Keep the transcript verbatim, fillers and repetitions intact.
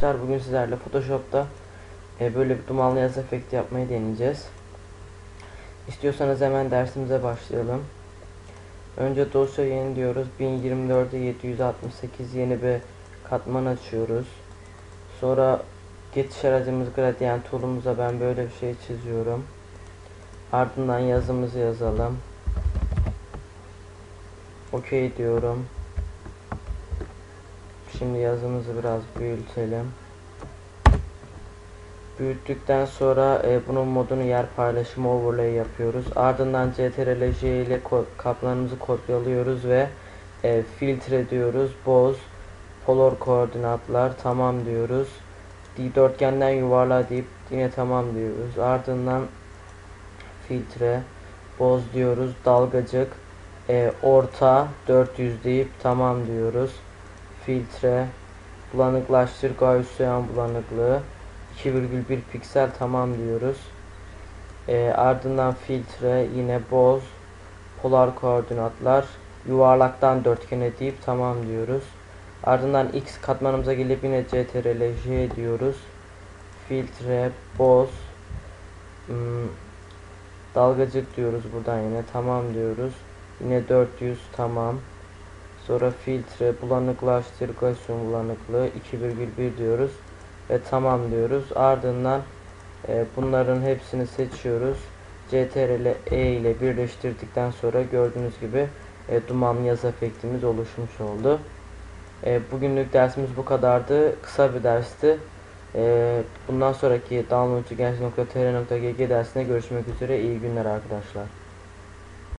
Arkadaşlar bugün sizlerle Photoshop'ta e, böyle bir dumanlı yaz efekti yapmayı deneyeceğiz. İstiyorsanız hemen dersimize başlayalım. Önce dosya yeni diyoruz. bin yirmi dört'e yedi yüz altmış sekiz yeni bir katman açıyoruz. Sonra geçiş aracımız gradient tool'umuza ben böyle bir şey çiziyorum. Ardından yazımızı yazalım. OK diyorum. Şimdi yazımızı biraz büyütelim. Büyüttükten sonra e, bunun modunu yer paylaşımı overlay yapıyoruz. Ardından Ctrl J ile ko katmanımızı kopyalıyoruz ve e, filtre diyoruz. Boz, polar koordinatlar tamam diyoruz. Dikdörtgenden yuvarla deyip yine tamam diyoruz. Ardından filtre, boz diyoruz. Dalgacık, e, orta dört yüz deyip tamam diyoruz. Filtre, bulanıklaştır, Gaussian bulanıklığı iki virgül bir piksel tamam diyoruz. E, ardından filtre, yine boz, polar koordinatlar, yuvarlaktan dörtgene deyip tamam diyoruz. Ardından X katmanımıza gelip yine Ctrl J diyoruz. Filtre, boz, hmm, dalgacık diyoruz buradan yine tamam diyoruz. Yine dört yüz tamam. Sonra filtre, bulanıklaştır, Gaussian bulanıklığı iki virgül bir diyoruz ve tamam diyoruz. Ardından e, bunların hepsini seçiyoruz. Ctrl E ile birleştirdikten sonra gördüğünüz gibi e, dumanlı yaz efektimiz oluşmuş oldu. E, bugünlük dersimiz bu kadardı. Kısa bir dersti. E, bundan sonraki downloadçugenç nokta tr nokta gg dersine görüşmek üzere. İyi günler arkadaşlar.